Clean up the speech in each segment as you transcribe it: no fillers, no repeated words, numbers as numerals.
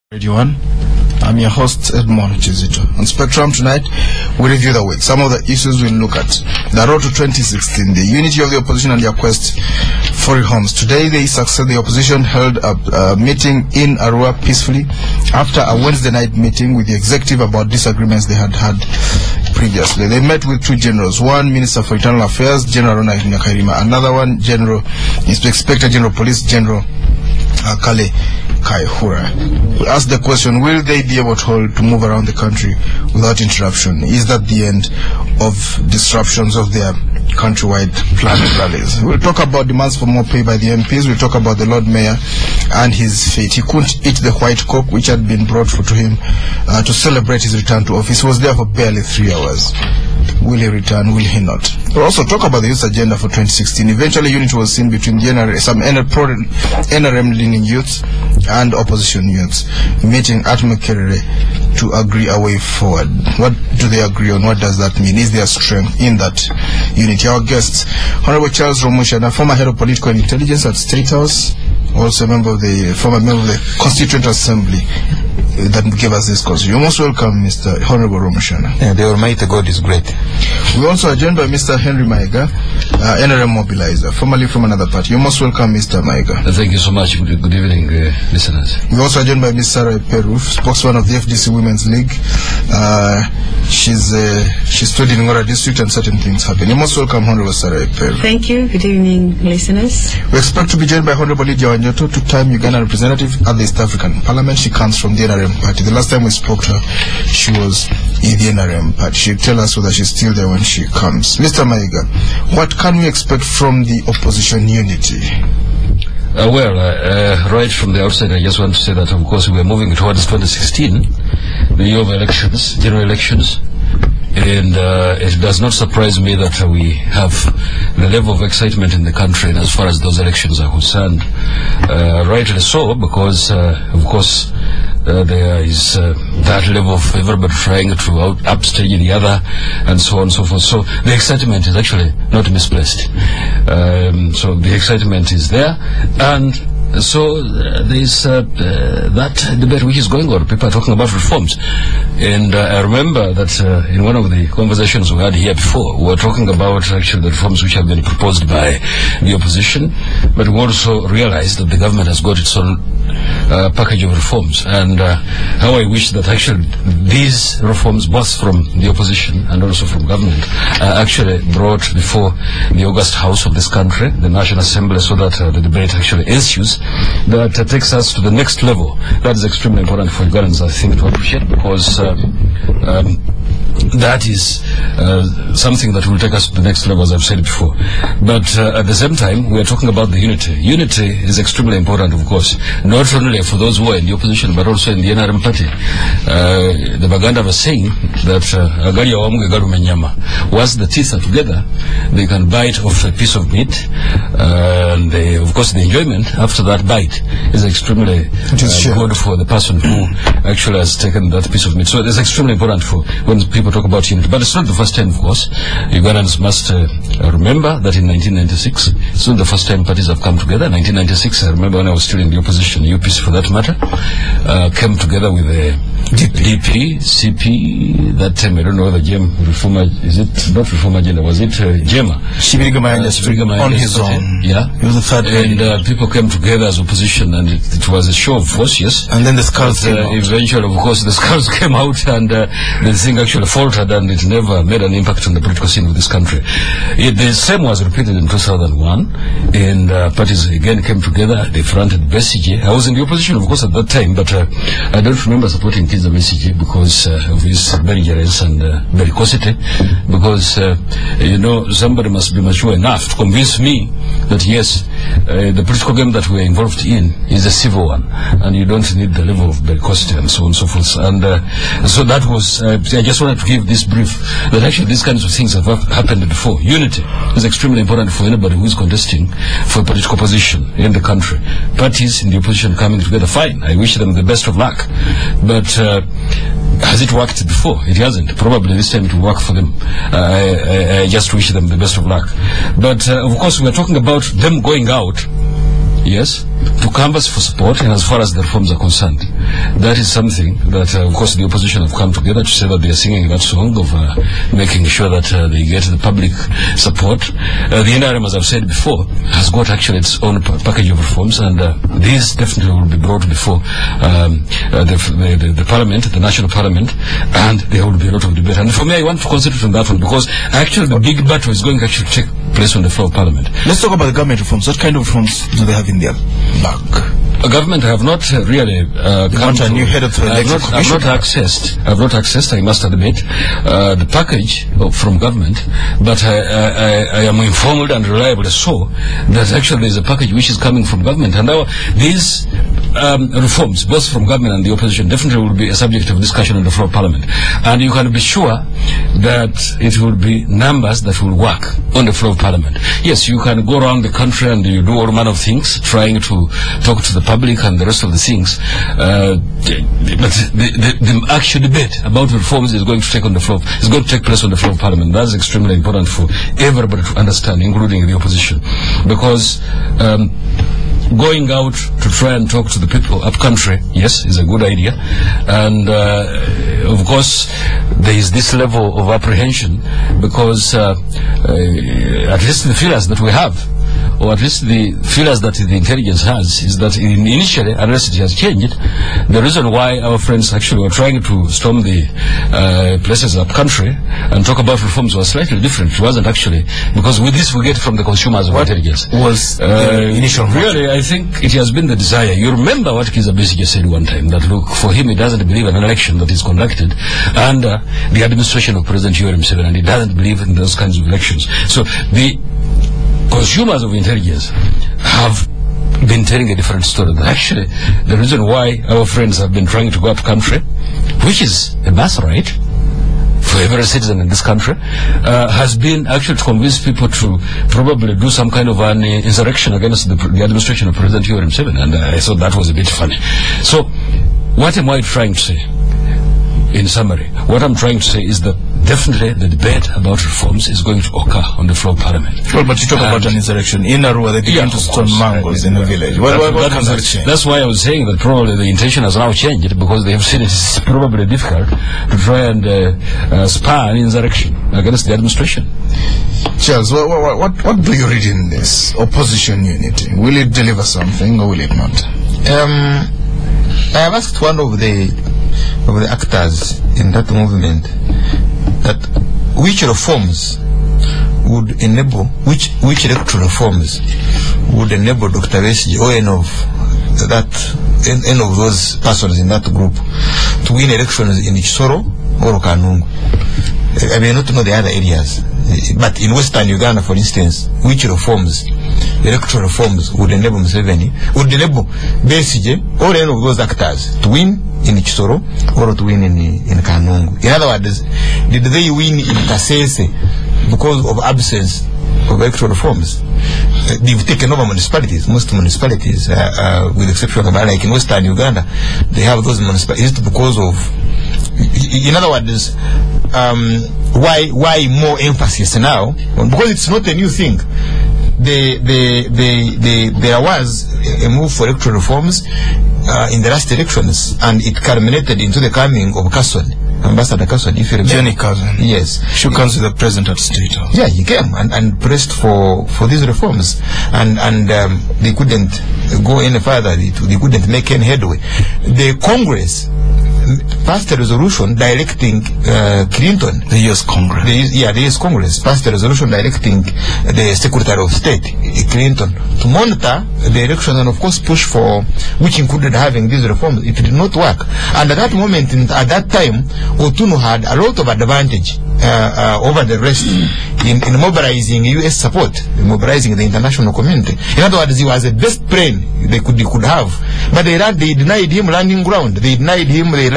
Radio 1. I'm your host, Edmond Chizito. On Spectrum tonight, we review the week. Some of the issues we'll look at. The road to 2016, the unity of the opposition and their quest for reforms. Today, the opposition held a meeting in Arua peacefully after a Wednesday night meeting with the executive about disagreements they had previously. They met with two generals, one Minister for Internal Affairs, General Ronald Nyakairima, another one, Inspector General Police General Kale Kaihura. We asked the question, will they be able to move around the country without interruption? Is that the end of disruptions of their countrywide planned rallies? We'll talk about demands for more pay by the MPs. We'll talk about the Lord Mayor and his fate. He couldn't eat the white cock which had been brought to him to celebrate his return to office. He was there for barely 3 hours. Will he return? Will he not? We'll also talk about the youth agenda for 2016. Eventually, unity was seen between some NRM-leaning youths and opposition youths meeting at Makerere to agree a way forward. What do they agree on? What does that mean? Is there strength in that unity? Our guests, Honorable Charles Romushana, former head of political intelligence at State House, also former member of the Constituent Assembly that gave us this course. You're most welcome, Mr. Honorable Romushana. Yeah, the Almighty God is great. We also are joined by Mr. Henry Maiga, NRM mobilizer, formerly from another party. You're most welcome, Mr. Maiga. Thank you so much. Good evening, listeners. We also are joined by Ms. Sarah Peru, spokesman of the FDC Women's League. She's studied in Ngora District and certain things happen. You're most welcome, Honorable Sarah Peru. Thank you. Good evening, listeners. We expect to be joined by Honorable Lydia Wanyoto, two-time Uganda representative at the East African Parliament. She comes from the NRM party. The last time we spoke to her, she was in the NRM party. She'll tell us whether she's still there when she comes. Mr. Maiga, what can we expect from the opposition unity? Right from the outset, I just want to say that, of course, we are moving towards 2016, the year of elections, general elections. And it does not surprise me that we have the level of excitement in the country as far as those elections are concerned. Rightly so, because, of course, there is that level of everybody trying to upstage the other, and so on and so forth. So the excitement is actually not misplaced. So the excitement is there, and so there is that debate which is going on. People are talking about reforms. And I remember that in one of the conversations we had here before, we were talking about actually the reforms which have been proposed by the opposition, but we also realized that the government has got its own package of reforms. And how I wish that actually these reforms, both from the opposition and also from government, are actually brought before the August House of this country, the National Assembly, so that the debate actually ensues. That takes us to the next level. That is extremely important for Ugandans, I think, to appreciate, because that is something that will take us to the next level, as I've said before. But at the same time, we are talking about the unity. Unity is extremely important, of course, not only for those who are in the opposition, but also in the NRM party. The Baganda was saying that once the teeth are together, they can bite off a piece of meat, and of course the enjoyment after that bite is extremely good for the person who actually has taken that piece of meat. So it is extremely important for when people talk about unity. But it's not the first time, of course. Ugandans must remember that in 1996, it's not the first time parties have come together. 1996, I remember when I was still in the opposition, UPC for that matter, came together with the DP, CP, that time, I don't know whether reformer, is it not reform agenda, was it JEMA? On his own. Yeah. He was the third. And people came together as opposition, and it was a show of force, yes. And then the skulls came out. Eventually, of course, the skulls came out, and the thing actually faltered, and it never made an impact on the political scene of this country. The same was repeated in 2001, and parties again came together. They fronted Besigye. I was in the opposition, of course, at that time, but I don't remember supporting Kizza Besigye because of his belligerence and bellicosity, because somebody must be mature enough to convince me that yes, the political game that we are involved in is a civil one, and you don't need the level of bellicosity and so on and so forth. And so that was, I just wanted to give this brief that actually these kinds of things have happened before. Unity is extremely important for anybody who is contesting for a political position in the country. Parties in the opposition coming together, fine. I wish them the best of luck. But has it worked before? It hasn't. Probably this time it will work for them. I just wish them the best of luck. But of course, we are talking about them going out yes, to canvass for support, and as far as the reforms are concerned, that is something that, of course, the opposition have come together to say that they are singing that song of making sure that they get the public support. The NRM, as I've said before, has got actually its own package of reforms, and these definitely will be brought before the Parliament, the National Parliament, and there will be a lot of debate. And for me, I want to concentrate on that one, because actually the big battle is going to actually take place on the floor of Parliament. Let's talk about the government reforms. What kind of reforms do they have in their bag? Government have not really come to, a new head of the election commission. I've not accessed, I must admit, the package from government, but I am informed and reliably so that actually there is a package which is coming from government, and now these reforms, both from government and the opposition, definitely will be a subject of discussion on the floor of Parliament. And you can be sure that it will be numbers that will work on the floor of Parliament. Yes, you can go around the country and you do all manner of things, trying to talk to the public and the rest of the things. But the actual debate about the reforms is going to take place on the floor of Parliament. That's extremely important for everybody to understand, including the opposition, because going out to try and talk to the people up country, yes, is a good idea, and of course there is this level of apprehension, because at least the feelers that we have, or at least the feelers that the intelligence has, is that initially, unless it has changed, the reason why our friends actually were trying to storm the places up country and talk about reforms was slightly different. It wasn't actually, because with this we get from the consumers of intelligence. Was the initial really, I think it has been the desire. You remember what Kizza Besigye said one time, that look, for him he doesn't believe in an election that is conducted under the administration of President Yoweri Museveni, and he doesn't believe in those kinds of elections. So the consumers of intelligence have been telling a different story. That actually, the reason why our friends have been trying to go up country, which is a birthright for every citizen in this country, has been actually to convince people to probably do some kind of an insurrection against the administration of President Yoweri Museveni, and I thought that was a bit funny. So, what am I trying to say? In summary, what I'm trying to say is that definitely the debate about reforms is going to occur on the floor of Parliament. Well, but you talk about an insurrection. In Arua, they began to storm mangoes in the village. That's why I was saying that probably the intention has now changed, because they have seen it's probably difficult to try and spur an insurrection against the administration. Charles, what do you read in this opposition unity? Will it deliver something or will it not? I have asked one of the actors in that movement that which reforms would enable, which electoral reforms would enable Dr. Besigye or any of those persons in that group to win elections in Kisoro or Kanungu. I may not know the other areas, but in Western Uganda, for instance, which reforms, electoral reforms, would enable Museveni, would enable Besigye or any of those actors to win in Kisoro or to win in Kanungu? In other words, did they win in Kasese because of absence of electoral reforms? They've taken over municipalities, most municipalities, with the exception of, like in Western Uganda, they have those municipalities because of, in other words, why more emphasis now? Because it's not a new thing. There was a move for electoral reforms in the last elections, and it culminated into the coming of Carson, Ambassador Carson, if you remember. Jenny Carson. Yes. Shook hands with the president at State House. Yeah, he came and pressed for these reforms, and they couldn't go any further. They couldn't make any headway. The Congress passed a resolution directing Clinton. The U.S. Congress. The U.S. Congress passed a resolution directing the Secretary of State, Clinton, to monitor the election and, of course, push for, which included having these reforms. It did not work. And at that moment, at that time, Otunu had a lot of advantage over the rest in mobilizing U.S. support, mobilizing the international community. In other words, he was the best plane they could have. But they denied him landing ground. They denied him the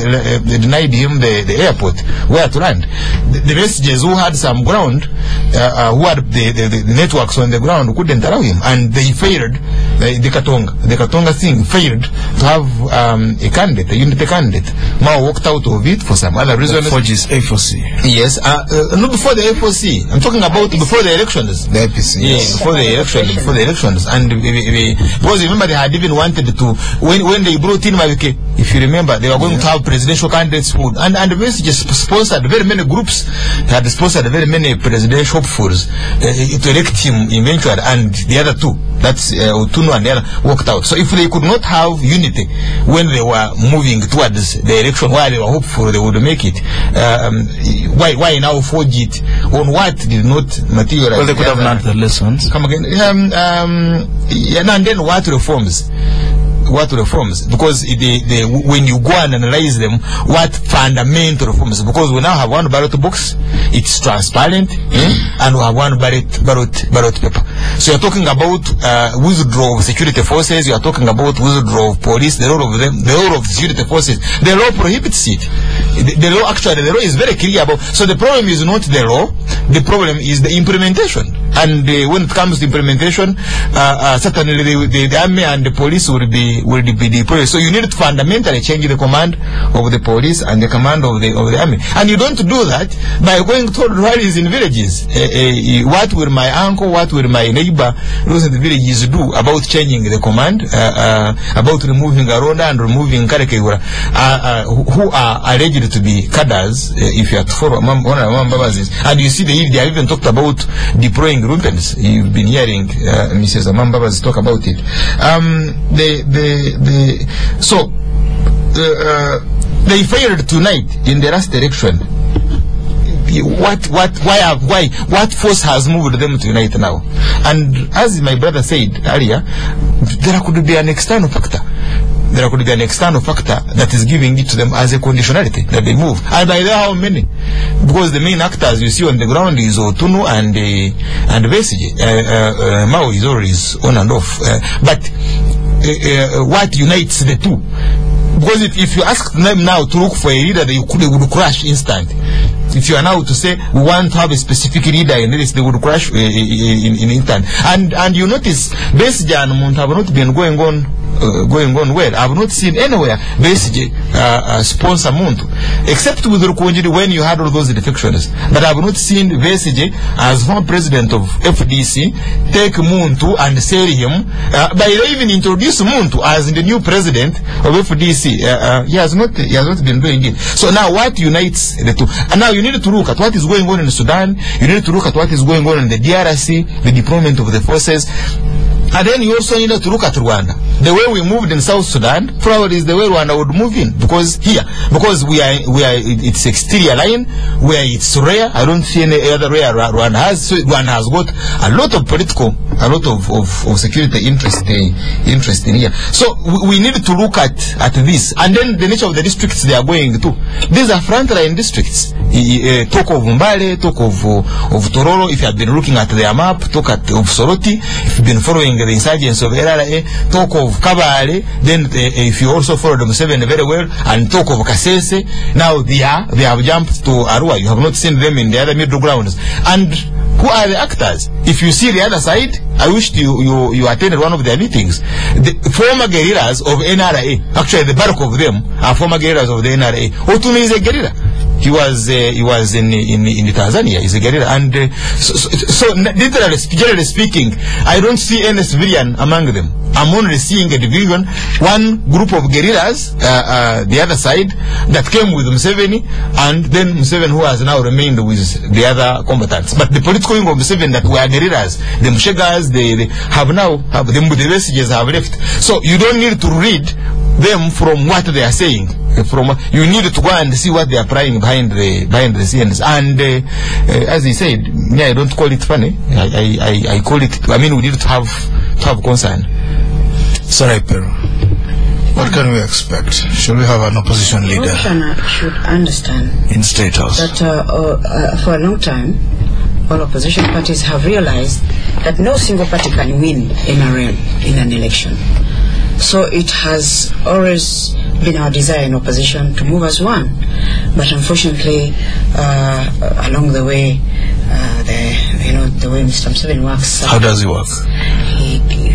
airport where to land. The Besigye who had some ground, who had the networks on the ground, couldn't allow him, and they failed. The Katonga thing failed to have a candidate, a unity candidate. Mao walked out of it for some other reason. Forges A4C. Yes, not before the FOC. I'm talking about before the elections. The APC. Yes, before the elections. And because remember they had even wanted to, when they brought in Mavike, if you remember, they were going to have presidential candidates food. And the message sponsored very many groups, had sponsored very many presidential hopefuls to elect him eventually, and the other two, that's Otunu and the other, walked out. So if they could not have unity when they were moving towards the election, while they were hopeful they would make it, why now forge it on what did not materialize? Well, they could have learned the lessons. Come again. And then what reforms? Because when you go and analyze them, what fundamental reforms? Because we now have one ballot box, it's transparent, and we have one ballot paper. So you're talking about withdrawal of security forces, you are talking about withdrawal of police, the role of them, the role of security forces. The law prohibits it. The law is very clear about. So the problem is not the law, the problem is the implementation. And when it comes to implementation, certainly the army and the police will be deployed. So you need to fundamentally change the command of the police and the command of the army. And you don't do that by going to rallies in villages. What will my uncle, what will my neighbor, those in the villages do about changing the command, about removing Aronda and removing Karekegura, who are alleged to be cadres, if you have to follow one of Amambabazis. And you see they have even talked about deploying Rumpens. You've been hearing Mrs. Amambabaz talk about it. So they failed tonight in the last election. What force has moved them to unite now? And as my brother said earlier, there could be an external factor. There could be an external factor that is giving it to them as a conditionality that they move. And by there, how many? Because the main actors you see on the ground is Otunu and Besigye. Mao is always on and off. But what unites the two? Because if you ask them now to look for a leader, they would crash instant. If you are now to say we want to have a specific leader in this, they would crash in instant. And you notice Besigye and Muntu have not been going on well. I have not seen anywhere Besigye sponsor Muntu, except with Rukunjiri when you had all those defections. But I have not seen Besigye as former president of FDC take Muntu and sell him. But they even introduce Muntu as the new president of FDC. He has not been doing it. So now what unites the two? And now you need to look at what is going on in Sudan. You need to look at what is going on in the DRC, the deployment of the forces. And then you also need to look at Rwanda. The way we moved in South Sudan probably is the way Rwanda would move in. Because it's exterior line, where it's rare. I don't see any other rare Rwanda has. So Rwanda has got a lot of political, a lot of security interest in here. So we need to look at this. And then the nature of the districts they are going to. These are frontline districts. Talk of Mbale, talk of Tororo. If you have been looking at their map, talk of Soroti. If you've been following the insurgents of LRA, talk of Kabale, then if you also follow the Museveni very well, and talk of Kasese, now they have jumped to Arua. You have not seen them in the other middle grounds. And who are the actors? If you see the other side, I wish you attended one of their meetings. The former guerrillas of NRA, actually the bulk of them are former guerrillas of the NRA. Otunu is a guerrilla. He was in Tanzania. He's a guerrilla, and so generally speaking, I don't see any civilian among them. I'm only seeing a division, one group of guerrillas, the other side, that came with Museveni, and then Museveni, who has now remained with the other combatants. But the political wing of Museveni that were guerrillas, the Mushegas, they have the Mudevesiges have left. So you don't need to read them from what they are saying. You need to go and see what they are trying behind the scenes. And as he said, I don't call it funny. I call it. I mean, we need to have concern. Sorry, Pero. What can we expect? Should we have an opposition leader? The opposition should understand in State House that for a long time, all opposition parties have realized that no single party can win in an election. So it has always been our desire in opposition to move as one. But unfortunately, along the way, the way Mr. Museveni works... How does he work? We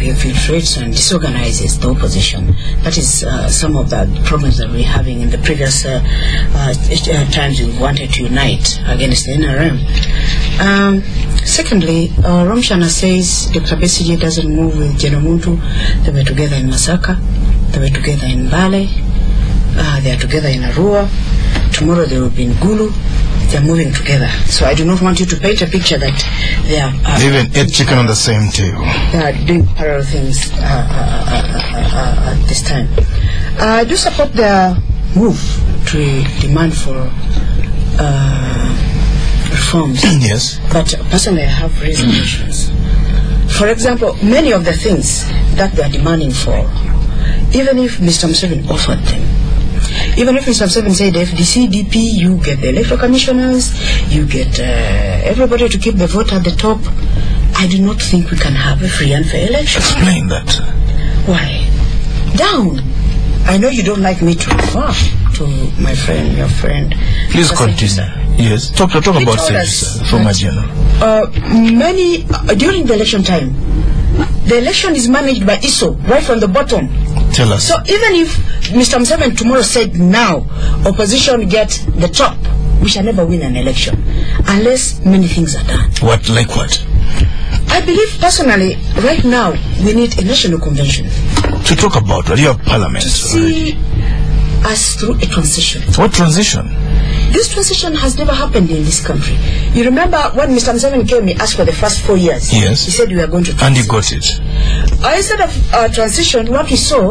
infiltrates and disorganizes the opposition. That is some of the problems that we're having in the previous times we wanted to unite against the NRM. Secondly, Ramshana says Dr. Besigye doesn't move with General Muntu. They were together in Masaka, they were together in Bale, they are together in Arua. Tomorrow they will be in Gulu. They are moving together. So I do not want you to paint a picture that they are... they even ate chicken on the same table. They are doing parallel things at this time. I do support their move to demand for reforms. Yes. But personally I have reservations. For example, many of the things that they are demanding for, even if Mr. Museveni offered them, even if Mr. Museveni said FDC, DP, you get the electoral commissioners, you get everybody to keep the vote at the top, I do not think we can have a free and fair election. Explain that. Why? Down. I know you don't like me to refer to my friend, your friend. Please continue. Yes. Talk about Sejusa from my general. During the election time, the election is managed by ISO, right from the bottom. Tell us. So even if Mr. Museveni tomorrow said now, opposition get the top, we shall never win an election unless many things are done. What, like what? I believe personally, right now, we need a national convention. To talk about what? You have parliament. To see us through a transition. What transition? This transition has never happened in this country. You remember when Mr. Museveni came, he asked for the first 4 years. Yes. He said we are going to transition. And he got it. Instead of transition, what we saw,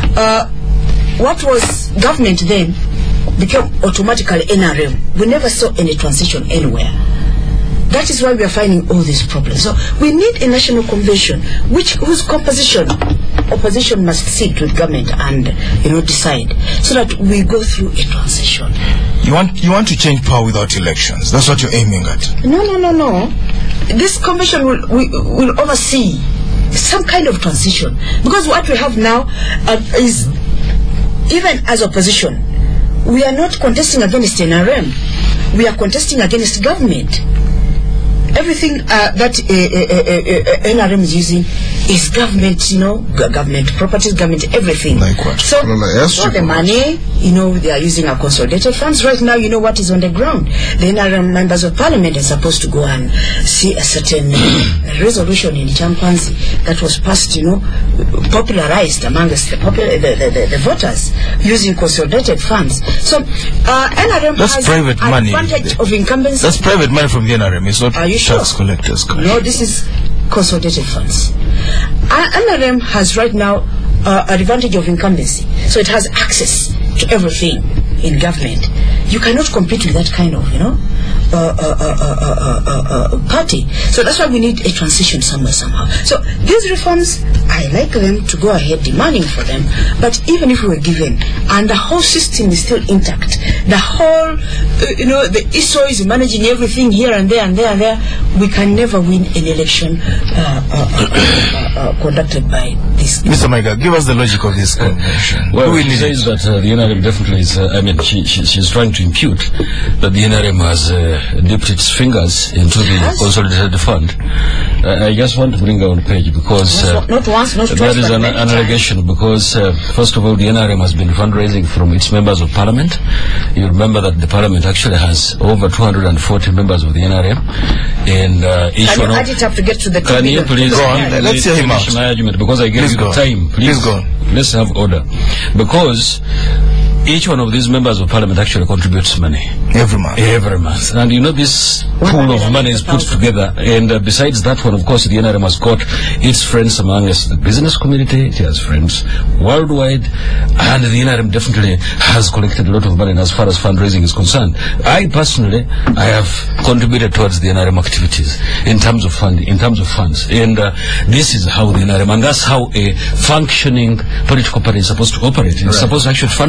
what was government then became automatically NRM. We never saw any transition anywhere. That is why we are finding all these problems. So we need a national convention, whose composition opposition must sit with government and decide, so that we go through a transition. You want to change power without elections. That's what you're aiming at. No. This convention will oversee some kind of transition, because what we have now is, even as opposition, we are not contesting against NRM. We are contesting against government. Everything that NRM is using is government, government properties, government everything. Like what? So the money, they are using our consolidated funds. Right now, you know what is on the ground. The NRM members of parliament are supposed to go and see a certain resolution in Champanzi that was passed, popularized amongst the voters using consolidated funds. So NRM that's has private money. Advantage of incumbency. That's private money from the NRM. It's not tax collectors. No, this is consolidated funds. NRM has right now advantage of incumbency, so it has access to everything in government. You cannot compete with that kind of, party. So that's why we need a transition somewhere, somehow. So these reforms, I like them to go ahead demanding for them, but even if we were given, and the whole system is still intact, the whole, the ISO is managing everything here and there and there and there, we can never win an election conducted by this. Mr. Maiga, give us the logic of this convention. Well, she says that the NRM definitely is, she's trying to impute that the NRM has dipped its fingers into the consolidated fund. I just want to bring her on page because not once, not twice, that is an allegation, because first of all, the NRM has been fundraising from its members of parliament. You remember that the parliament actually has over 240 members of the NRM, and each can one you add it up to get to the can you please go on? Let's hear him out. My argument, because I gave you the time. Please go on. Let's have order, because each one of these members of parliament actually contributes money every month, and this pool of money is put together, and besides that one, of course, the NRM has got its friends amongst the business community, it has friends worldwide, and the NRM definitely has collected a lot of money as far as fundraising is concerned. I personally, I have contributed towards the NRM activities in terms of funds, and this is how the NRM, and that's how a functioning political party is supposed to operate. It's supposed to actually fundraise, and that's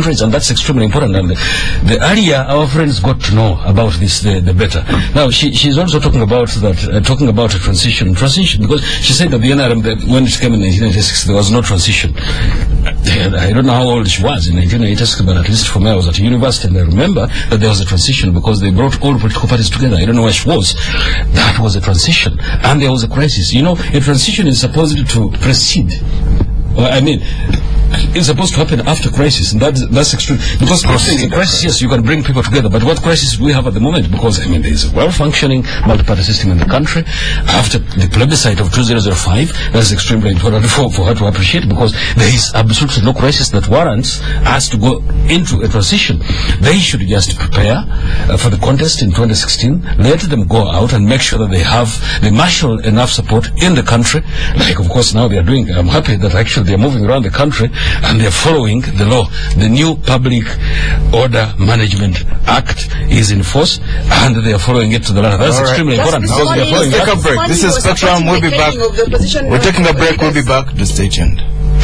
that's extremely important. And the earlier our friends got to know about this, the better. Now, she's also talking about that, talking about a transition, because she said that the NRM, when it came in 1986, there was no transition. I don't know how old she was in 1986, but at least for me, I was at university, and I remember that there was a transition because they brought all political parties together. I don't know where she was. That was a transition, and there was a crisis. You know, a transition is supposed to precede. I mean, it's supposed to happen after crisis, and that's extreme. Because in crisis, yes, you can bring people together, but what crisis do we have at the moment? Because, I mean, there is a well-functioning multi-party system in the country. After the plebiscite of 2005, that's extremely important for her to appreciate, because there is absolutely no crisis that warrants us to go into a transition. They should just prepare for the contest in 2016, let them go out and make sure that they marshal enough support in the country. Like, of course, now they are doing. I'm happy that actually they are moving around the country and they're following the law. The new Public Order Management Act is in force, and they are following it to the letter. That's extremely important. Because we are following. Take a break. This is Spectrum. We'll be back. We're taking a break. We'll be back. Just stay tuned.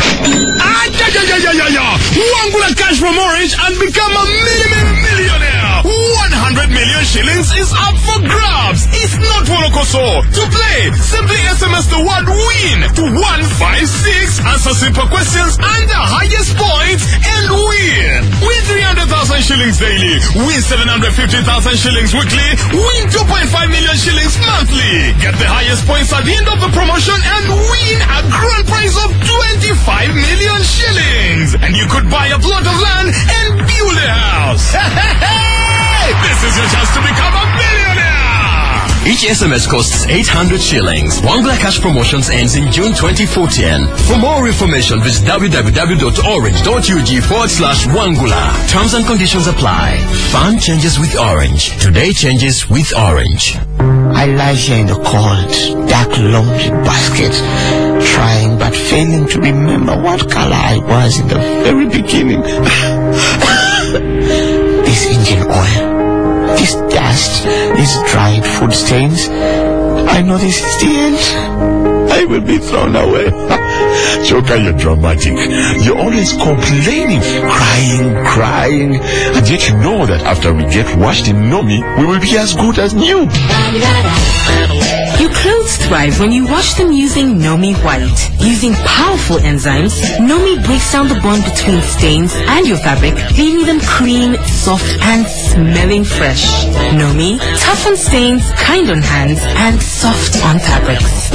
Wangula cash from Orange and become a millionaire. 100 million shillings is up for grabs. It's not Wolokoso. To play, simply SMS the word WIN to 156, answer simple questions and the highest points and win. Win 300,000 shillings daily. Win 750,000 shillings weekly. Win 2.5 million shillings monthly. Get the highest points at the end of the promotion and win a grand prize of 25 million shillings. And you could buy a plot of land and build a house. This is your chance to become a millionaire. Each SMS costs 800 shillings. Wangula Cash Promotions ends in June 2014. For more information, visit www.orange.ug/Wangula. Terms and conditions apply. Fun changes with Orange. Today changes with Orange. I lie here in the cold, dark, lonely basket, trying but failing to remember what color I was in the very beginning. This engine oil, this dust, these dried food stains, I know this is the end. I will be thrown away. Choka, you're dramatic. You're always complaining, crying, and yet you know that after we get washed in Nomi, we will be as good as new. Your clothes thrive when you wash them using Nomi White. Using powerful enzymes, Nomi breaks down the bond between stains and your fabric, leaving them clean, soft, and smelling fresh. Nomi, tough on stains, kind on hands, and soft on fabrics.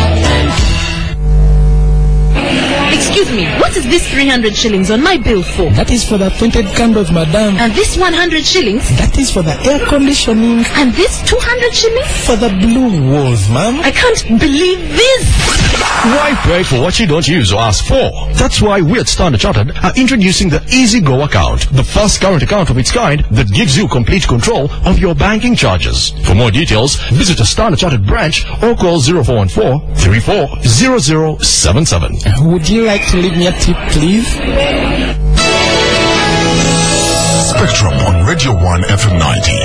Excuse me, what is this 300 shillings on my bill for? That is for the printed candles, madam. And this 100 shillings? That is for the air conditioning. And this 200 shillings? For the blue walls, ma'am. I can't believe this! Why pay for what you don't use or ask for? That's why we at Standard Chartered are introducing the Easy Go account, the first current account of its kind that gives you complete control of your banking charges. For more details, visit a Standard Chartered branch or call 0414-340077. Would you like to leave me a tip, please? Spectrum on Radio 1 FM 90.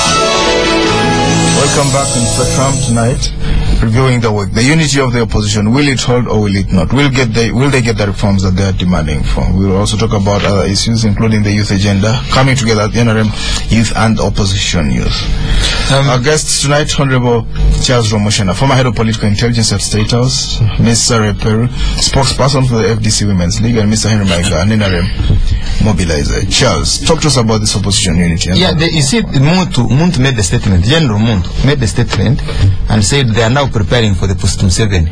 Welcome back in Spectrum tonight. Reviewing the work. The unity of the opposition. Will it hold or will it not? Will they get the reforms that they are demanding for? We will also talk about other issues, including the youth agenda, coming together at the NRM youth and opposition youth. Our guests tonight, Honorable Charles Romoshana, former head of political intelligence at State House, Ms. Sarah Peru, spokesperson for the FDC Women's League, and Mr. Henry Maiga, an NRM mobilizer. Charles, talk to us about this opposition unity. Yeah, you see, Muntu made the statement, General Muntu made the statement and said they are now preparing for the post-7.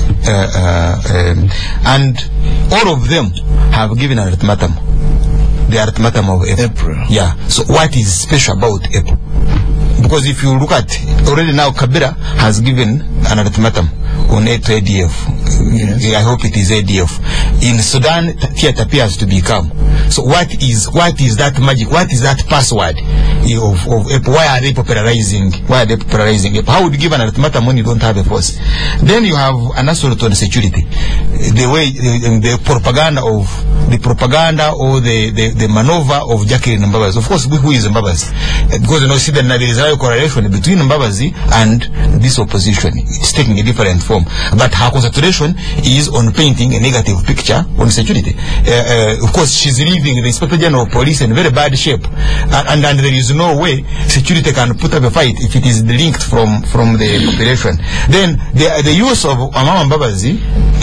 And all of them have given an ultimatum. The ultimatum of April. Yeah. So what is special about April? Because if you look at already now, Kabila has given an ultimatum on ADF. Yes. I hope it is ADF. In Sudan, it appears to be calm. So what is that magic? What is that password of April? Why are they popularizing? April? How would you give an ultimatum when you don't have a force? Then you have an assault on security. The way the propaganda of the propaganda or the maneuver of Jacqueline Mbabazi. Of course, who is Mbabazi? Because you know, see, there is a correlation between Mbabazi and this opposition. It's taking a different form, but her concentration is on painting a negative picture on security. Of course, she's leaving the Inspector General of Police in very bad shape, and there is no way security can put up a fight if it is linked from the population. Then the use of Amama Mbabazi,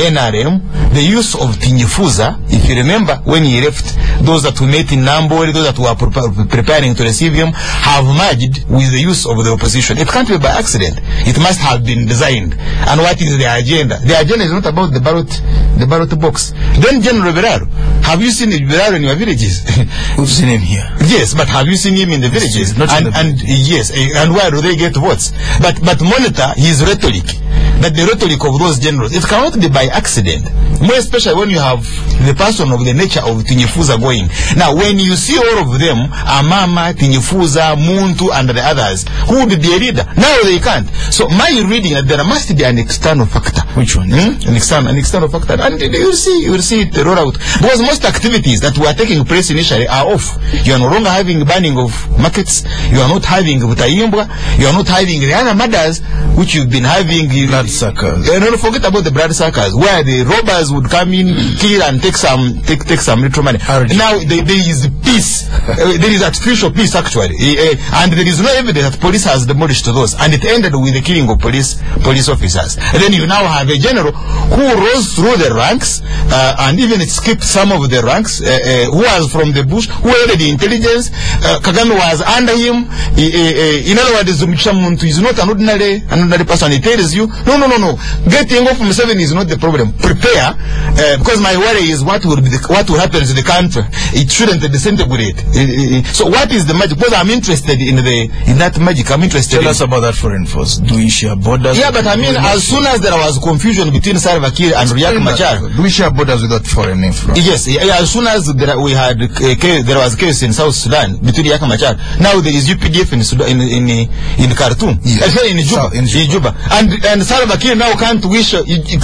NRM, the use of Tinyifuza, if you remember when he left, those that we met in Nambori, those that were preparing to receive him, have merged with the use of the opposition. It can't be by accident. It must have been designed. And what is the agenda? The agenda is not about the ballot box. Then General Beraro, have you seen Beraro in your villages? We've seen him here. Yes, but have you seen him in the villages? Not in the yes, and where do they get votes? But monitor his rhetoric. That the rhetoric of those generals, it cannot be by accident. More especially when you have the person of the nature of Tinyifuza going. Now, when you see all of them, Amama, Tinyifuza, Muntu, and the others, who would be a leader? Now they can't. So my reading that there must be an external factor. Which one? An external factor. And you will see it roll out. Because most activities that were taking place initially are off. You are no longer having banning of markets. You are not having Butayimbwa. You are not having the other matters which you've been having. Blood suckers. Don't forget about the blood suckers, where the robbers would come in, kill, and take some little money. Now there is peace. There is artificial peace actually, and there is no evidence that police has demolished those. And it ended with the killing of police officers. And then you now have a general who rose through the ranks, and even skipped some of the ranks, who was from the bush, who had the intelligence. Kagame was under him. In other words, Muntu is not an ordinary person. He tells you, no. Getting off from 7 is not the problem. Prepare, because my worry is what will happen to the country. It shouldn't disintegrate. So what is the magic? Because I'm interested in that magic. I'm interested. Tell us about that foreign force. Do we share borders? Yeah, but I mean, as soon as there was confusion between Salva Kiir and Riek Machar, do we share borders without foreign influence? Yes. As soon as there was case in South Sudan between Riek Machar, now there is UPDF in Khartoum, yes. in Juba, and Salva Kiir now cannot wish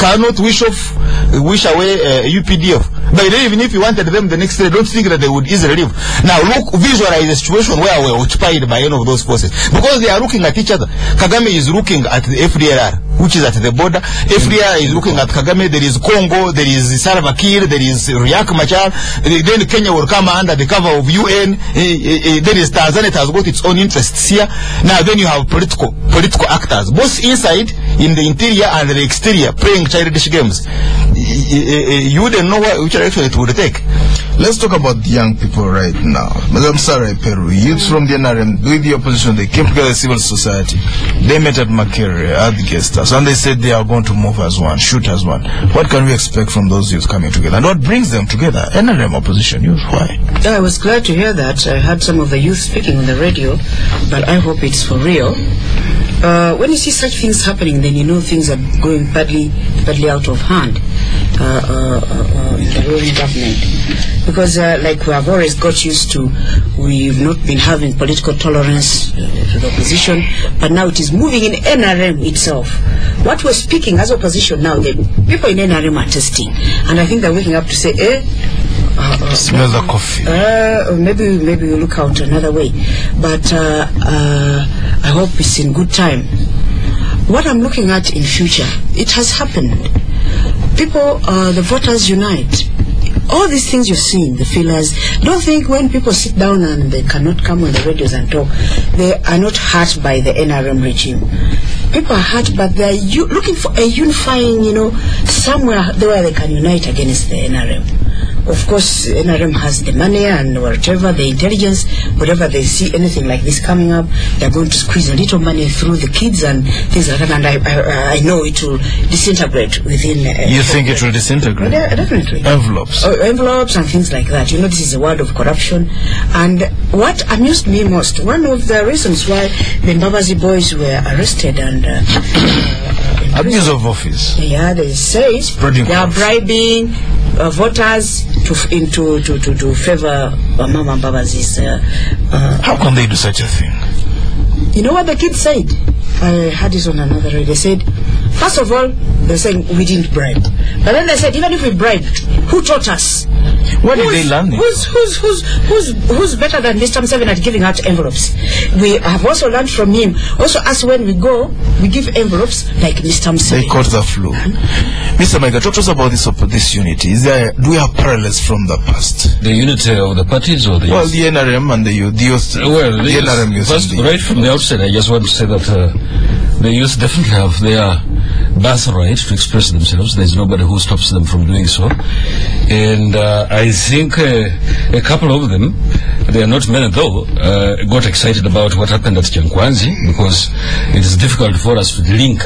away UPDF. But even if you wanted them the next day, don't think that they would easily leave. Now visualize a situation where we're occupied by any of those forces, because they are looking at each other. Kagame is looking at the FDLR, which is at the border. FDLR is looking at Kagame. There is Congo, there is Salva Kiir, there is Riek Machar. Then Kenya will come under the cover of UN. There is Tanzania, it has got its own interests here. Now then you have political actors, both inside, in the interior and the exterior, playing childish games. You wouldn't know which direction it would take. Let's talk about the young people right now. Madam Sarah Peru, youths from the NRM, with the opposition, they came together as civil society. They met at Makerere, at the guest house, and they said they are going to move as one, shoot as one. What can we expect from those youths coming together? And what brings them together? NRM opposition youth, why? I was glad to hear that. I heard some of the youth speaking on the radio, but I hope it's for real. When you see such things happening, then you know things are going badly out of hand in the ruling government. Because like we have always got used to, we've not been having political tolerance to the opposition, but now it is moving in NRM itself. What we're speaking as opposition now, the people in NRM are testing, and I think they're waking up to say, smell the coffee. Maybe we look out another way. But I hope it's in good time. What I'm looking at in future, it has happened. People, the voters unite. All these things you're seeing, the feelers, don't think when people sit down and they cannot come on the radios and talk, they are not hurt by the NRM regime. People are hurt, but they are looking for a unifying, somewhere where they can unite against the NRM. Of course, NRM has the money and whatever, the intelligence, whatever they see anything like this coming up, they're going to squeeze a little money through the kids and things like that, and I know it will disintegrate within... you think it will disintegrate? Definitely. Envelopes? Envelopes and things like that. This is a world of corruption. And what amused me most, one of the reasons why the Mbabazi boys were arrested and... abuse of office. Yeah, they say they are bribing voters to favor Mama Mbabazi's. How can they do such a thing? You know what the kids said? I had this on another radio. They said, first of all, they're saying we didn't bribe. But then they said, even if we bribed, who taught us? Where did they learn this? Who's better than Mr. Museveni at giving out envelopes? We have also learned from him. Also, us when we go, we give envelopes like Mr. Museveni. They caught the flu. Mr. Mayiga, talk to us about this unity. Do we have parallels from the past? The unity of the parties or the well, the NRM and the youth. Well, the NRM youth. First, right from the outset, I just want to say that the youth definitely have their birthright to express themselves. There's nobody who stops them from doing so. And I think a couple of them, they are not many though, got excited about what happened at Kyankwanzi, because it is difficult for us to link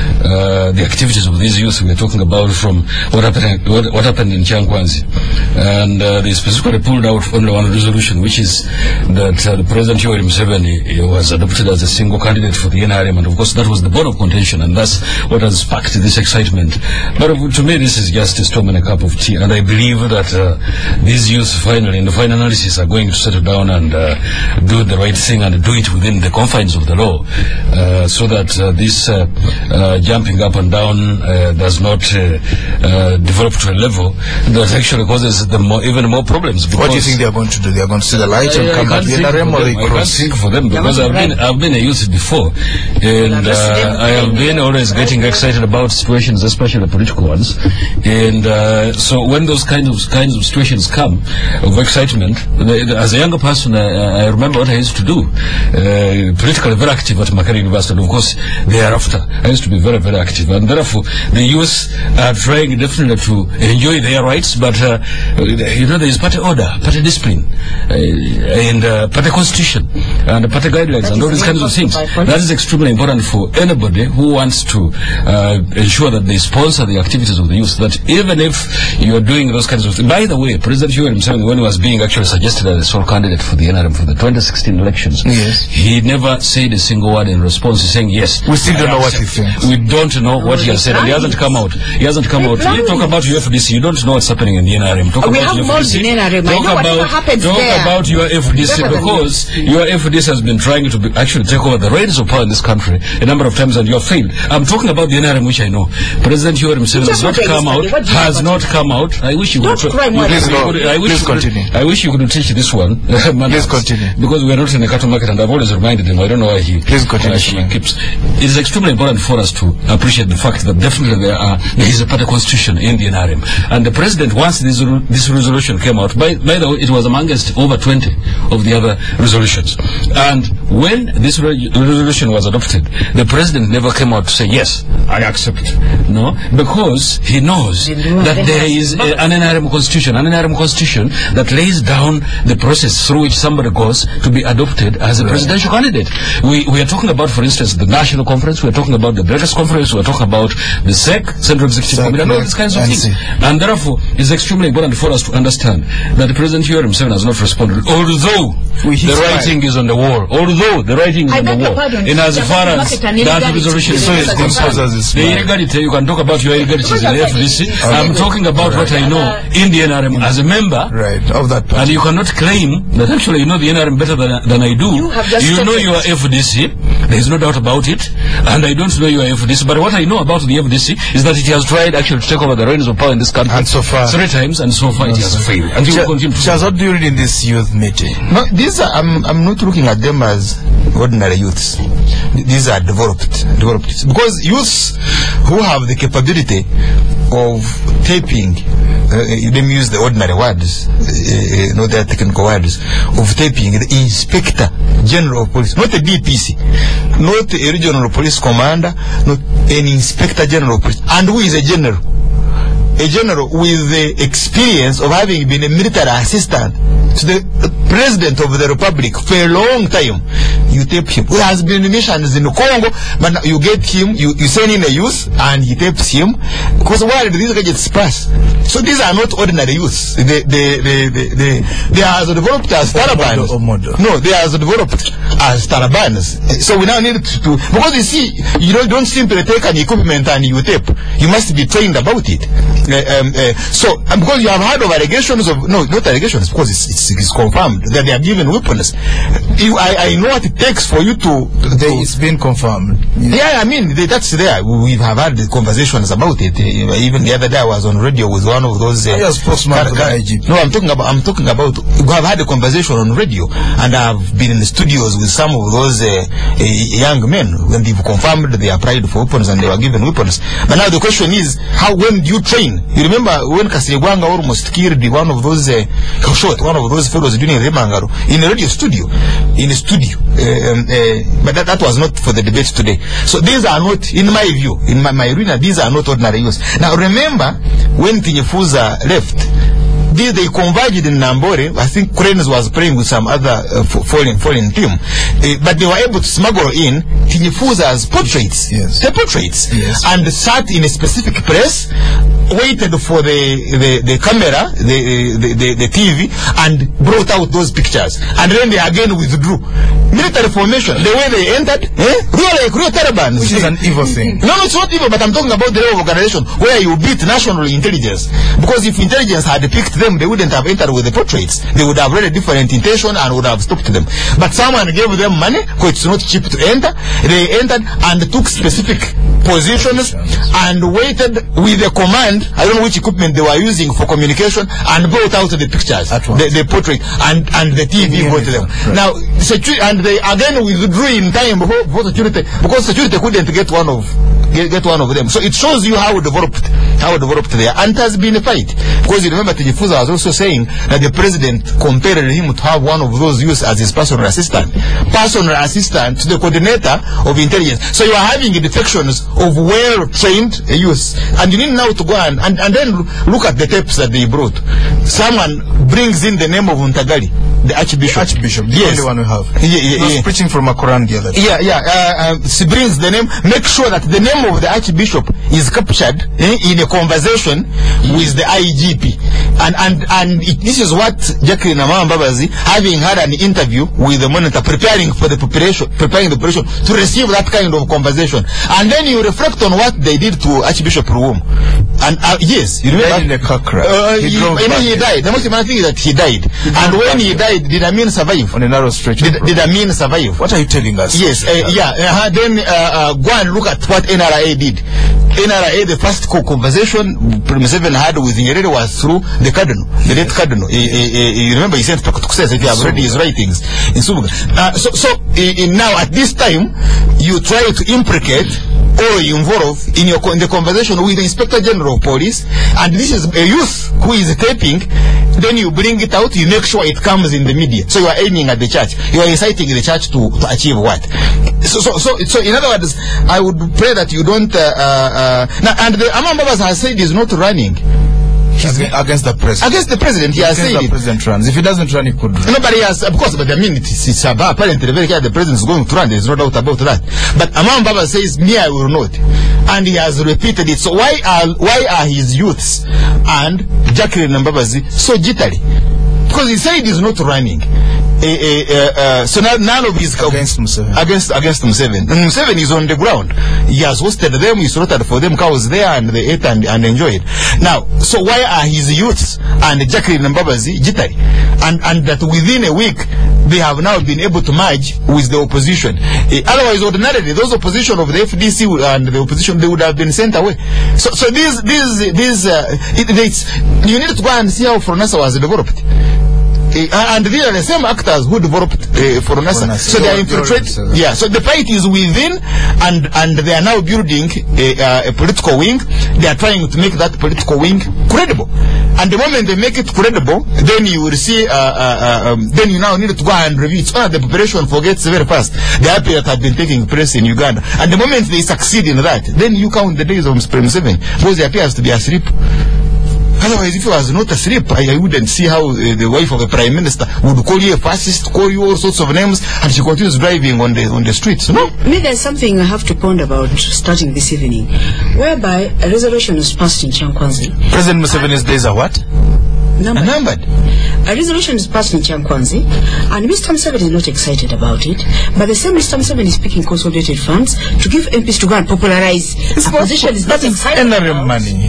the activities of these youth we are talking about from what happened in Kyankwanzi. And they specifically pulled out only one resolution, which is that the President Yoweri Museveni was adopted as a single candidate for the NRM, and of course that was the bone of contention, and that's what has sparked this excitement. But to me, this is just a storm in a cup of tea, and I believe that these youth finally, in the final analysis, are going to settle down and do the right thing and do it within the confines of the law, so that this jumping up and down does not develop to a level that actually causes them even more problems. What do you think they are going to do? They are going to see the light and come at the NRM, or they cross? I can't think for them, because I've been a youth before, and I have been always getting excited about situations, especially political ones. And so when those kinds of situations come of excitement, as a younger person, I remember what I used to do. Politically very active at Makerere University, and of course thereafter I used to be very, very active, and therefore the youth are trying definitely to enjoy their rights, but there is party order, party discipline, and party constitution, and party guidelines, and all these kinds of things. That is extremely important for anybody who wants to ensure that they sponsor the activities of the youth, that even if you are doing those kinds of things. By the way, President Yoweri Museveni, when he was being actually suggested as a sole candidate for the NRM for the 2016 elections, yes, he never said a single word in response. He's saying yes. We still don't know what he thinks. We don't know what he has said, and he hasn't come out. He hasn't come out. You talk about UFDC, you don't know what's happening in the NRM. Talk about UFDC. Talk about your FDC, because your FDC has been trying to actually take over the reins of power in this country a number of times, and you have failed. I'm talking about the NRM, which I know. President Yoweri Museveni has not come out. I wish you would. I wish you could teach this one. Please continue. Because we are not in a cattle market, and I've always reminded him. I don't know why he keeps. It is extremely important for us to appreciate the fact that definitely there is a party constitution in the NRM, and the president, once this resolution came out, by the way, it was amongst over 20 of the other resolutions, and when this resolution was adopted, the president never came out to say yes, I accept. No, because he knows that there is an NRM constitution that lays down the process through which somebody goes to be adopted as a presidential candidate. We are talking about, for instance, the National Conference, we are talking about the Breakfast Conference, we are talking about the SEC, Central Executive Committee, and all these kinds of things. And therefore, it's extremely important for us to understand that the President Yoweri Museveni has not responded, although the writing is on the wall. In as far as that resolution is the illegality, you can talk about your illegalities in the FDC. I'm talking about what I know in the NRM as a member of that party. And you cannot claim that actually you know the NRM better than I do. You know your FDC, there is no doubt about it, and I don't know your FDC, but what I know about the FDC is that it has tried actually to take over the reins of power in this country, and so far 3 times, and so far it has failed. And you will continue to what do you read in this youth meeting? No, these are, I'm not looking at them as ordinary youths. These are developed because youths who have the capability of taping, let me use the ordinary words, their technical words, of taping the Inspector General of Police, not a DPC, not a regional police commander, not an Inspector General of Police, and who is a general. A general with the experience of having been a military assistant to the President of the Republic for a long time. You tape him. He has been in missions in Congo, but you get him, you send in a youth, and he tapes him, because why did these gadgets pass? So these are not ordinary youths. They are as developed as Talibans. No, they are as developed as Talibans. So we now need to because you see, you don't simply take an equipment and you tape. You must be trained about it. So because you have heard of allegations of, no, not allegations, because it's it's confirmed that they are given weapons. I know what it takes for you to it's been confirmed. Yeah, I mean, that's there. We have had conversations about it. Even the other day I was on radio with one of those No, I'm talking about we have had a conversation on radio, and I've been in the studios with some of those young men when they've confirmed they applied for weapons and they were given weapons. But now the question is, when do you train? You remember when Kasirigwanga almost killed one of those shot one of those fellows during Remangaro in a radio studio, but that was not for the debate today. So these are not, in my view, in my arena, these are not ordinary youths. Now remember when Tinyefuza left, they converged in Nambore. I think Cranes was playing with some other foreign team, but they were able to smuggle in Tinyefuza's portraits, the portraits, and sat in a specific place, waited for the camera, the TV, and brought out those pictures, and then they again withdrew. Military formation, the way they entered, real Taliban, which is an evil thing. No, it's not evil, but I'm talking about the level of organization where you beat national intelligence. Because if intelligence had picked them, they wouldn't have entered with the portraits. They would have read a different intention and would have stopped them. But someone gave them money, because it's not cheap to enter. They entered and took specific positions and waited with the command, I don't know which equipment they were using for communication, and brought out the pictures, the portrait, and the TV brought them. Right. Now, and they again withdrew in time for security, because security couldn't get one of them. So it shows you how developed they are. And it has been a fight. Because you remember Tinyefuza was also saying that the president compared him to have one of those youths as his personal assistant to the coordinator of intelligence. So you are having defections of well-trained youths. And you need now to go and then look at the tapes that they brought. Someone brings in the name of Untagali, the Archbishop. The only one we have. He was preaching from a Quran the other day. She brings the name, make sure that the name of the Archbishop is captured in a conversation with the IGP. And this is what Jacqueline Amambabazi, having had an interview with the monitor, preparing the operation to receive that kind of conversation. And then you reflect on what they did to Archbishop Ruum. And yes, you remember? He died in a car crash. He died. The most important thing is that he died. And when he died, did Amin survive? On a narrow stretch. Did Amin survive? What are you telling us? Yes, then go and look at what NRA did. NRA, the first conversation Museveni had with Nyerere was through the Cardinal, the late Cardinal. You remember he sent to success if you have read his writings in Subuga. Now at this time, you try to implicate or involve in the conversation with the Inspector General of Police, and this is a youth who is taping, then you bring it out, you make sure it comes in the media. So you are aiming at the church. You are inciting the church to achieve what? So in other words, I would pray that you don't now, and the Amambabas has said he's not running. Against the president. Against the president, he has said the president runs. If he doesn't run, he could run. Nobody has, of course, but I mean, it's apparently very clear the president is going to run. There's no doubt about that. But Amam Baba says, me, I will not. And he has repeated it. So why are his youths and Jacqueline Mbabazi so jittery? Because he said he's not running. So now none of his against Museveni. Against Museveni. And Museveni is on the ground. He has hosted them, he slaughtered for them cows there, and they ate and enjoyed. Now, so why are his youths and Jacqueline Mbabazi jittery? And that within a week they have now been able to merge with the opposition. Otherwise, ordinarily, those opposition of the FDC and the opposition, they would have been sent away. So you need to go and see how Fronasa was developed. And these are the same actors who developed Foronasa. So they are infiltrated. Yeah. So the fight is within, and they are now building a political wing. They are trying to make that political wing credible. And the moment they make it credible, then you will see. Then you now need to go and review. It's the preparation forgets very fast the IPA that have been taking place in Uganda. And the moment they succeed in that, then you count the days of Museveni, because he appears to be asleep. Otherwise, if he was not asleep, I wouldn't see how the wife of the Prime Minister would call you a fascist, call you all sorts of names, and she continues driving on the streets. No? Maybe there's something I have to ponder about starting this evening, whereby a resolution was passed in Chankwanzi. President Museveni's days are what? Numbered. A resolution is passed in Chankwanzi, and Mr. Museveni is not excited about it, but the same Mr. Museveni is picking consolidated funds to give MPs to go and popularize a position is not excited about. Money.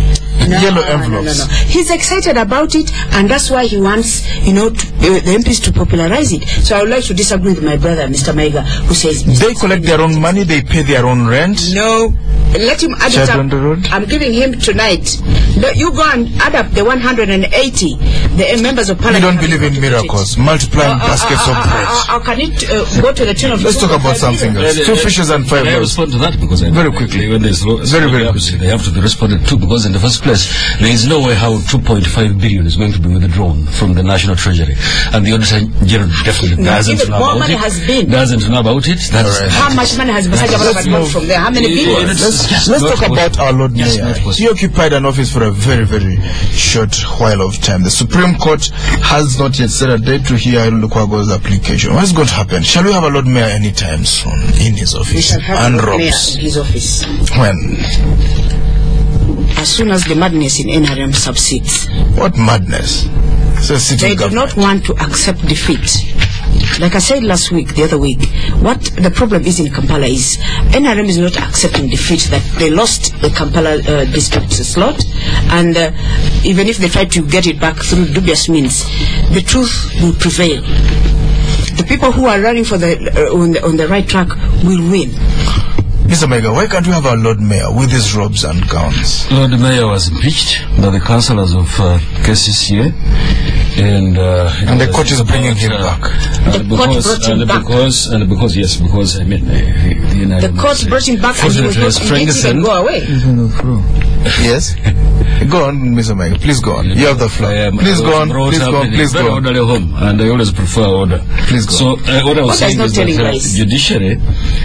yellow envelopes. No. He's excited about it, and that's why he wants, the MPs to popularize it. So I would like to disagree with my brother, Mr. Maiga, who says they collect their own money, they pay their own rent. No, let him add it up. I'm giving him tonight. No, you go and add up the 180. The members of Parliament. You don't believe in miracles, multiplying baskets of bread. Can it go to the tune of? Let's talk about something else. 2 fishes and 5 I loaves. respond to that because very quickly. When there's very quickly. They have to be responded to, because in the first place there is no way how 2.5 billion is going to be withdrawn from the National Treasury, and the Auditor General definitely doesn't know about it. Doesn't know about it. That's how much money has been from there? How many billions? Let's talk about our Lord Mayor. He occupied an office for a very, very short while of time. The Supreme Court has not yet set a date to hear Lukwago's application. What is going to happen? Shall we have a Lord Mayor anytime soon in his office? We shall have a Lord Mayor in his office. When? As soon as the madness in NRM subsides. What madness? They do not want to accept defeat. Like I said the other week, what the problem is in Kampala is NRM is not accepting defeat, that they lost the Kampala district slot, and even if they try to get it back through dubious means, the truth will prevail. The people who are running for on the right track will win. Mr. Maiga, why can't we have our Lord Mayor with his robes and gowns? Lord Mayor was impeached by the councillors of KCCA, and the court is bringing him back. Because I mean, the court brought him back, and he was not impeached and go away. Yes. Go on, Mr. Maiga. Please go on. You have the floor. Please go on. Please go on. Home, and I always prefer order. Please go. So what I was saying is that judiciary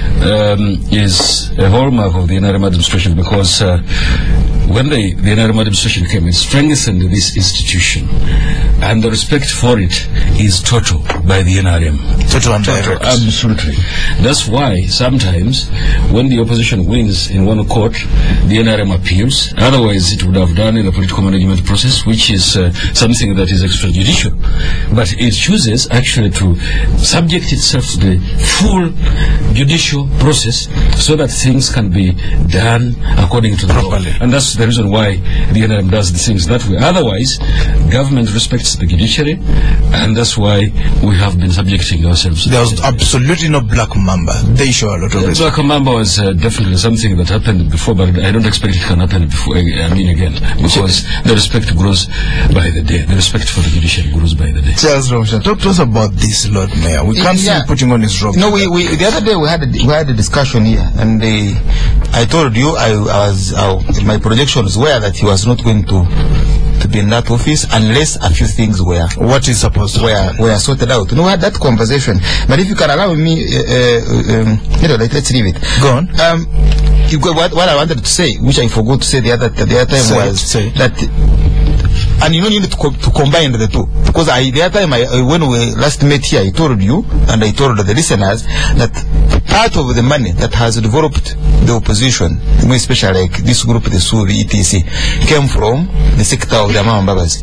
is a hallmark of the NRM administration, because when the NRM administration came, it strengthened this institution, and the respect for it is total by the NRM. Total and direct. Absolutely. That's why sometimes when the opposition wins in one court, the NRM appeals. Otherwise, it would have done in the political management process, which is something that is extrajudicial. But it chooses actually to subject itself to the full judicial process, so that things can be done according to the law. And that's the reason why the NRM does the things that way. Otherwise, government respects the judiciary, and that's why we have been subjecting ourselves. There was absolutely no Black Mamba. They show a lot of respect. Black Mamba was definitely something that happened before, but I don't expect it can happen again, because the respect grows by the day. The respect for the judiciary grows by the day. Charles Romshan, talk to us about this Lord Mayor. We can't see him putting on his robe. No, the other day we had a discussion here, and I told you my projections were that he was not going to be in that office unless a few things were were sorted out. We had that conversation. But if you can allow me, let's leave it. Go on. What I wanted to say, which I forgot to say the other time, was that, and you don't need to combine the two, because the other time when we last met here, I told you and I told the listeners that part of the money that has developed the opposition, especially like this group, the SUV, etc., came from the sector of the Amambabas.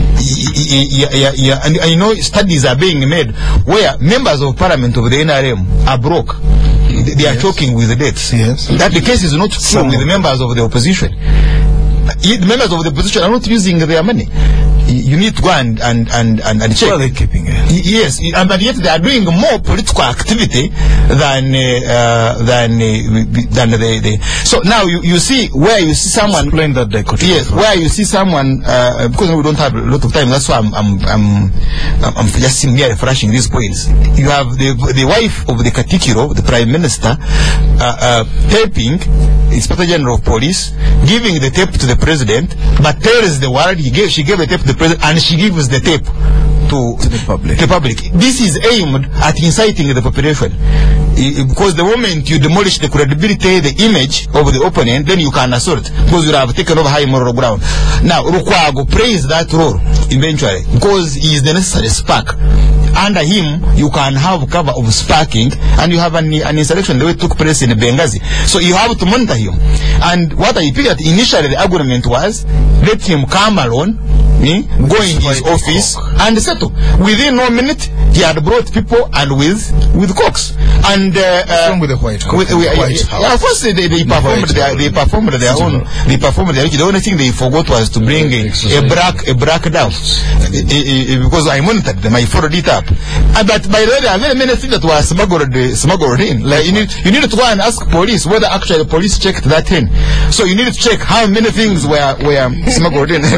And I know studies are being made where members of parliament of the NRM are broke. They are choking with the debts. Yes. That the case is not true with the members of the opposition. The members of the opposition are not using their money. You need to go and check. Well, they're keeping it. Yes, but yet they are doing more political activity than the. So now you see where you see someone. Explain that dichotomy. Yes, where you see someone because we don't have a lot of time. That's why I'm just mere flashing these points. You have the wife of the Katikiro, the Prime Minister, taping Inspector General of Police, giving the tape to the President, but tells the world she gave the tape to the President, and she gives the tape to the public. This is aimed at inciting the population, because the moment you demolish the credibility, the image of the opponent, then you can assault, because you have taken over high moral ground. Now Lukwago plays that role eventually, because he is the necessary spark. Under him, you can have cover of sparking, and you have an insurrection the way it took place in Benghazi. So you have to monitor him. And what I figured initially, the argument was, let him come alone, go in his office, and settle. Within 1 minute, he had brought people and with cocks. And with the white cock, of course they performed their own. The only thing they forgot was to bring a black dove, because I monitored them. I followed it up. But by the way, there are very many things that were smuggled in. Like you need to go and ask police whether actually the police checked that in. So you need to check how many things were smuggled in.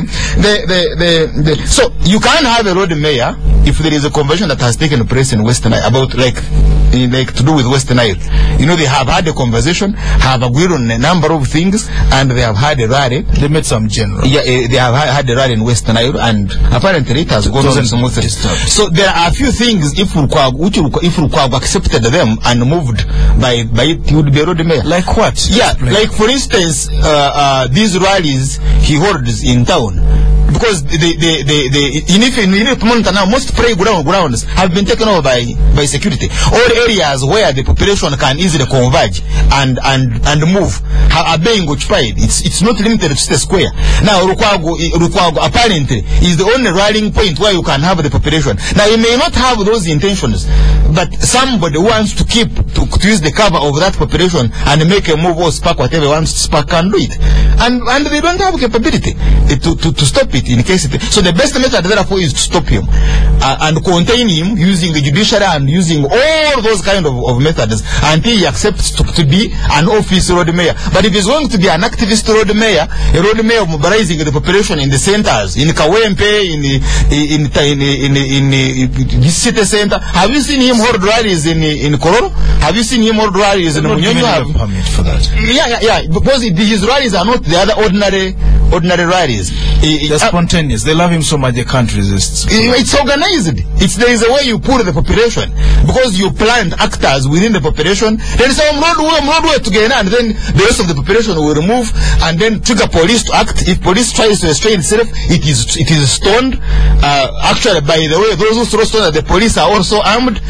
So you can't have a road mayor if there is a convention that has taken place in Western Nile about like to do with Western Nile. You know, they have had a conversation, have agreed on a number of things, and they have had a rally. They made some general. Yeah, they have had a rally in Western Nile, and apparently it has gone on smoothly. So there are a few things if Lukwago accepted them and moved by it would be a road mayor. Like what? Yeah, like for instance, these rallies he holds in town. Because you need to monitor now, most grounds have been taken over by security. All areas where the population can easily converge and move are being occupied. It's not limited to the square. Now Lukwago apparently is the only rallying point where you can have the population. Now you may not have those intentions, but somebody wants to use the cover of that population and make a move or spark whatever he wants to spark and do it. And they don't have capability to stop it in case it. So the best method therefore is to stop him and contain him using the judiciary and using all those kind of methods until he accepts to be an office road mayor. But if he's going to be an activist road mayor, a road mayor mobilizing the population in the centers, in Kawempe, in the city center, have you seen him hold rallies in Kororo? Have you seen him hold rallies in Munyonyo? Permit for that. Yeah, because his rallies are not the other ordinary rallies. They're spontaneous. They love him so much they can't resist. It's organized. There is a way you pull the population, because you plant actors within the population. There is some roadway together, and then the rest of the population will remove and then trigger police to act. If police tries to restrain itself, it is stoned. Actually, by the way, those who throw stones at the police are also armed.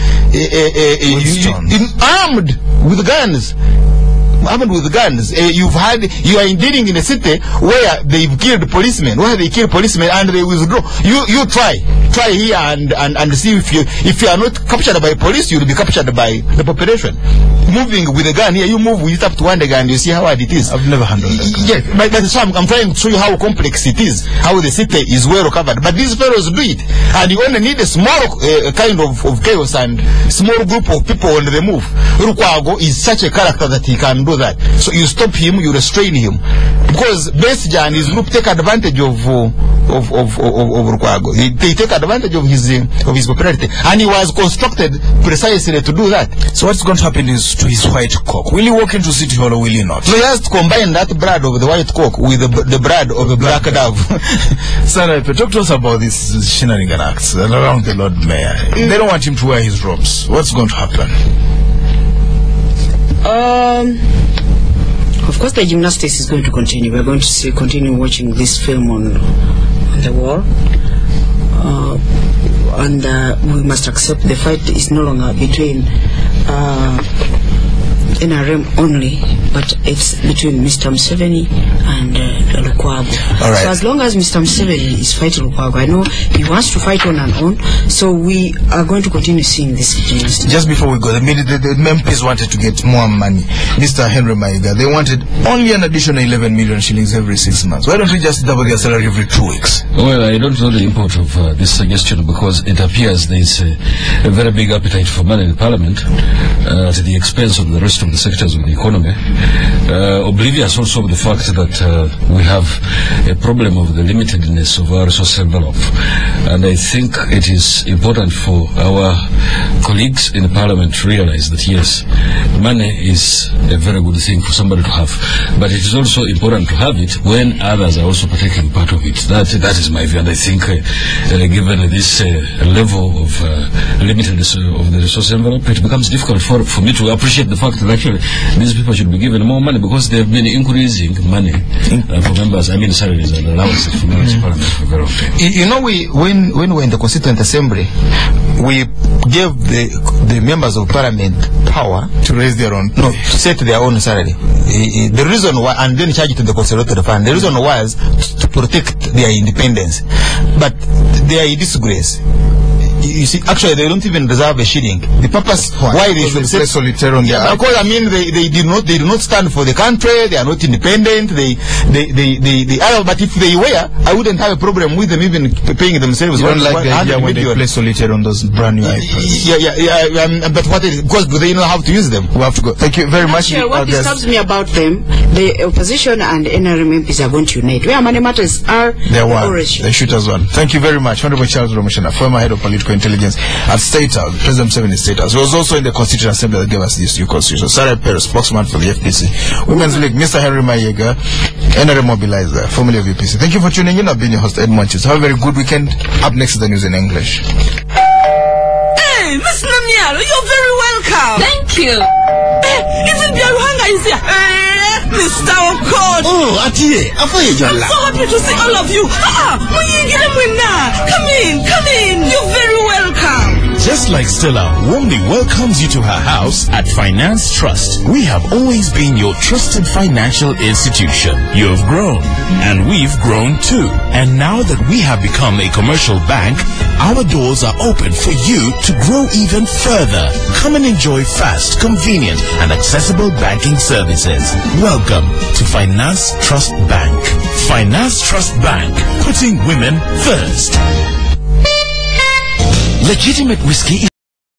Armed with guns. Happened with guns. You are dealing in a city where they've killed policemen, and they withdraw. You try here and see if you are not captured by police, you will be captured by the population. Moving with a gun here, you move with it up to one gun, you see how hard it is. I've never handled that. Yes, but so I'm trying to show you how complex it is, how the city is well covered. But these fellows do it, and you only need a small kind of chaos and small group of people on the move. Lukwago is such a character that he can do that. So you stop him, you restrain him, because Besja and his group take advantage of Lukwago. They take advantage of his popularity, and he was constructed precisely to do that. So what's going to happen is to his white cock. Will he walk into City Hall or will he not? So he has to combine that blood of the white cock with the blood of the black dove. Sarah, talk to us about these shenanigan acts around the Lord Mayor. They don't want him to wear his robes. What's going to happen? Of course, the gymnastics is going to continue. We're going to continue watching this film on the wall. And we must accept the fight is no longer between NRM only, but it's between Mr. Museveni and Lukwago. All right. So as long as Mr. Museveni is fighting Lukwago, I know he wants to fight on and on, so we are going to continue seeing this gymnastics. Just before we go, the MPs wanted to get more money. Mr. Henry Maiga, they wanted only an additional 11 million shillings every 6 months. Why don't we just double their salary every 2 weeks? Well, I don't know the import of this suggestion, because it appears there is a very big appetite for money in Parliament at the expense of the rest of the sectors of the economy. Oblivious also of the fact that we have a problem of the limitedness of our resource envelope. And I think it is important for our colleagues in the Parliament to realize that yes, money is a very good thing for somebody to have, but it is also important to have it when others are also partaking part of it. That is my view, and I think given this level of limitedness of the resource envelope, it becomes difficult for me to appreciate the fact that actually, these people should be given more money because they've been increasing money for members. I mean, salaries and allowances for members of parliament for very long time. You know, when we were in the Constituent Assembly, we gave the members of parliament power to raise their own, to set their own salary. The reason why, and then charge it to the conservative fund. The reason was to protect their independence, but they are a disgrace. You see, actually, they don't even deserve a shilling. The purpose why they should play solitaire on their because I mean they do not stand for the country. They are not independent. They are. But if they were, I wouldn't have a problem with them even paying themselves. You don't like the idea when they play solitaire on those brand new iPads? Yeah. But what is, because do they know how to use them? We have to go. Thank you very much. What disturbs me about them, the opposition and NRM MPs are going to unite. Where money matters are they shoot as one. Thank you very much. Honorable Charles Romashana, former head of political intelligence at State House, President Museveni State House. He was also in the Constituent Assembly that gave us this new constitution. Sarah Perez, spokesman for the FPC. Women's League, Mr. Henry Mayega, NRM Mobilizer, formerly of UPC. Thank you for tuning in. I've been your host, Ed Monches. Have a very good weekend. Up next is the news in English. Hey, Miss Namialo, you're very welcome. Thank you. Isn't Biaruhanga is here? Mr. Okot. Oh, Atie, I'm so happy to see all of you. Come in. You're very welcome. Just like Stella warmly welcomes you to her house, at Finance Trust, we have always been your trusted financial institution. You have grown, and we've grown too. And now that we have become a commercial bank, our doors are open for you to grow even further. Come and enjoy fast, convenient, and accessible banking services. Welcome to Finance Trust Bank. Finance Trust Bank, putting women first. Legitimate whiskey is